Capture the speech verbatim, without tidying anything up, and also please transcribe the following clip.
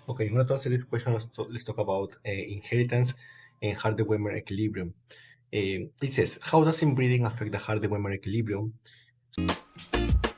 Okay, I'm going to answer this question. Let's talk, let's talk about uh, inheritance and Hardy-Weinberg equilibrium. Uh, it says, how does inbreeding affect the Hardy-Weinberg equilibrium?